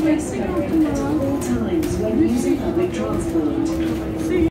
face covering at all times when using public transport.